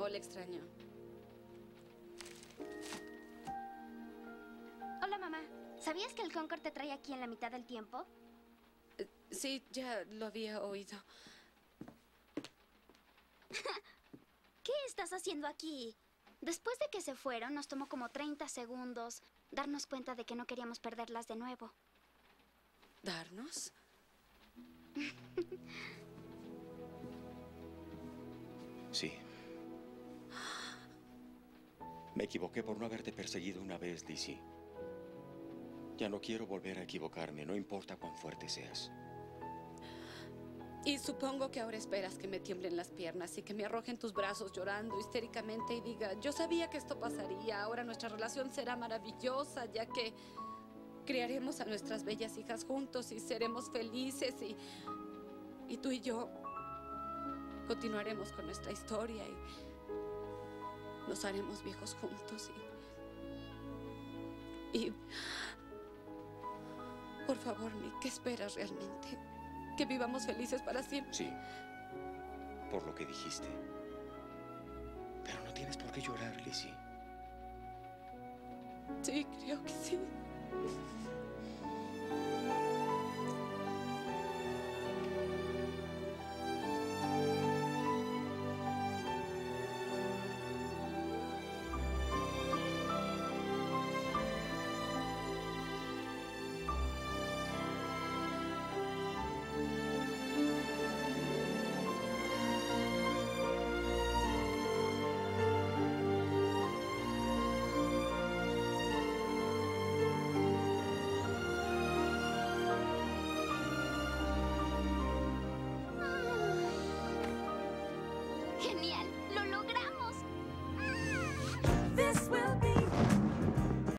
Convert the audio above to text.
Paul extraño. Hola, mamá. ¿Sabías que el Concorde te trae aquí en la mitad del tiempo? Sí, ya lo había oído. ¿Qué estás haciendo aquí? Después de que se fueron, nos tomó como 30 segundos darnos cuenta de que no queríamos perderlas de nuevo. ¿Darnos? Sí. Me equivoqué por no haberte perseguido una vez, Lizzie. Ya no quiero volver a equivocarme, no importa cuán fuerte seas. Y supongo que ahora esperas que me tiemblen las piernas y que me arroje en tus brazos llorando histéricamente y diga, yo sabía que esto pasaría, ahora nuestra relación será maravillosa, ya que criaremos a nuestras bellas hijas juntos y seremos felices y tú y yo continuaremos con nuestra historia y nos haremos viejos juntos y por favor, Nick, ¿qué esperas realmente? ¿Que vivamos felices para siempre? Sí, por lo que dijiste. Pero no tienes por qué llorar, Lizzie. Sí, creo que sí.